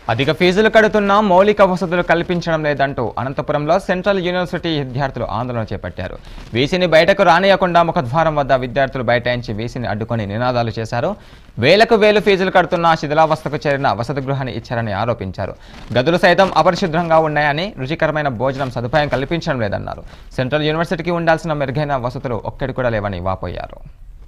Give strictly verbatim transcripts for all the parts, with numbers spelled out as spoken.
అధిక ఫీజులు కడుతున్నా మౌలిక వసతులు కల్పించడం లేదంటూ అనంతపురంలో సెంట్రల్ యూనివర్సిటీ విద్యార్థులు ఆందోళన చేపట్టారు. వీసీని బయటకు రానియకుండా ముఖద్వారం వద్ద విద్యార్థులు బైఠాయించి వీసీని అడ్డుకొని నినాదాలు చేశారు. వేలకు వేలు ఫీజులు కడుతున్నా శిథిలావస్థకు చేరిన వసతి గృహాన్ని ఇచ్చారని ఆరోపించారు. గదులు సైతం అపరిశుభ్రంగా ఉన్నాయని, రుచికరమైన భోజనం సదుపాయం కల్పించడం లేదన్నారు. సెంట్రల్ యూనివర్సిటీకి ఉండాల్సిన మెరుగైన వసతులు ఒక్కటి కూడా లేవని వాపోయారు.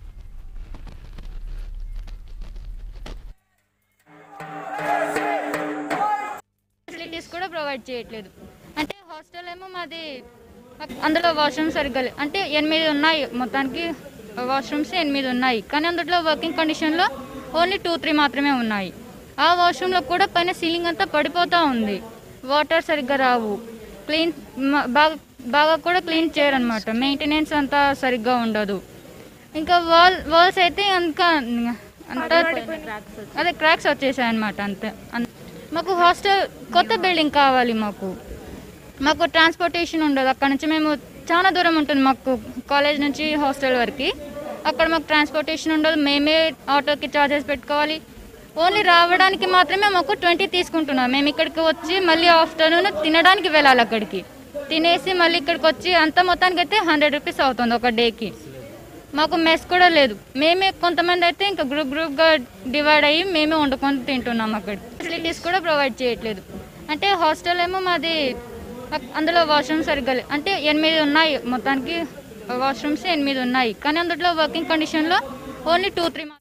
కూడా ప్రొవైడ్ చేయట్లేదు. అంటే హాస్టల్ ఏమో మాది, అందులో వాష్రూమ్స్ సరిగ్గా అంటే ఎనిమిది ఉన్నాయి, మొత్తానికి వాష్రూమ్స్ ఎనిమిది ఉన్నాయి. కానీ అందులో వర్కింగ్ కండిషన్లో ఓన్లీ టూ త్రీ మాత్రమే ఉన్నాయి. ఆ వాష్రూమ్లో కూడా పైన సీలింగ్ అంతా పడిపోతూ ఉంది. వాటర్ సరిగ్గా రావు, క్లీన్ బాగా బాగా కూడా క్లీన్ చేయరనమాట. మెయింటెనెన్స్ అంతా సరిగ్గా ఉండదు. ఇంకా వాల్ వాల్స్ అయితే ఇంకా అంతా అదే క్రాక్స్ వచ్చేసాయి అనమాట. అంతే. మాకు హాస్టల్ కొత్త బిల్డింగ్ కావాలి. మాకు మాకు ట్రాన్స్పోర్టేషన్ ఉండదు. అక్కడ నుంచి మేము చాలా దూరం ఉంటుంది మాకు కాలేజ్ నుంచి హాస్టల్ వరకు. అక్కడ మాకు ట్రాన్స్పోర్టేషన్ ఉండదు. మేమే ఆటోకి ఛార్జెస్ పెట్టుకోవాలి. ఓన్లీ రావడానికి మాత్రమే మాకు ట్వంటీ తీసుకుంటున్నాం. మేము ఇక్కడికి వచ్చి మళ్ళీ ఆఫ్టర్నూన్ తినడానికి వెళ్ళాలి. అక్కడికి తినేసి మళ్ళీ ఇక్కడికి వచ్చి అంత మొత్తానికి అయితే హండ్రెడ్ రూపీస్ అవుతుంది ఒక డేకి. మాకు మెస్ కూడా లేదు. మేమే కొంతమంది అయితే ఇంకా గ్రూప్ గ్రూప్గా డివైడ్ అయ్యి మేమే వండుకొని తింటున్నాం. అక్కడ ఫెసిలిటీస్ కూడా ప్రొవైడ్ చేయట్లేదు. అంటే హాస్టల్ ఏమో మాది, అందులో వాష్రూమ్స్ సరిగ్గా అంటే ఎనిమిది ఉన్నాయి, మొత్తానికి వాష్రూమ్స్ ఎనిమిది ఉన్నాయి. కానీ అందులో వర్కింగ్ కండిషన్లో ఓన్లీ టూ త్రీ